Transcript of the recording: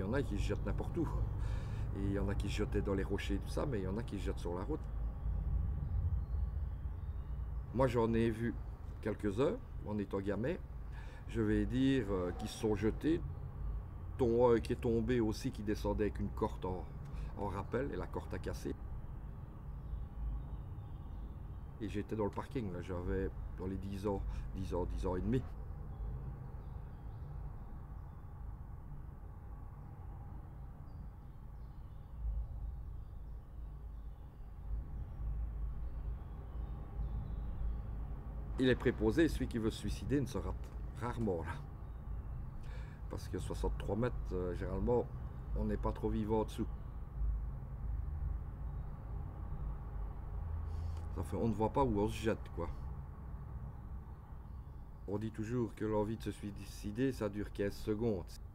en a qui se jettent n'importe où. Et il y en a qui se jetaient dans les rochers, tout ça, mais il y en a qui se jettent sur la route. Moi, j'en ai vu quelques-uns en étant gamin. Je vais dire qui se sont jetés. Dont un qui est tombé aussi, qui descendait avec une corde en rappel, et la corde a cassé. Et j'étais dans le parking, là, j'avais dans les 10 ans, 10 ans et demi. Il est préposé, celui qui veut se suicider ne se rate rarement là. Parce que 63 mètres, généralement, on n'est pas trop vivant en dessous. Ça fait, on ne voit pas où on se jette, quoi. On dit toujours que l'envie de se suicider, ça dure 15 secondes.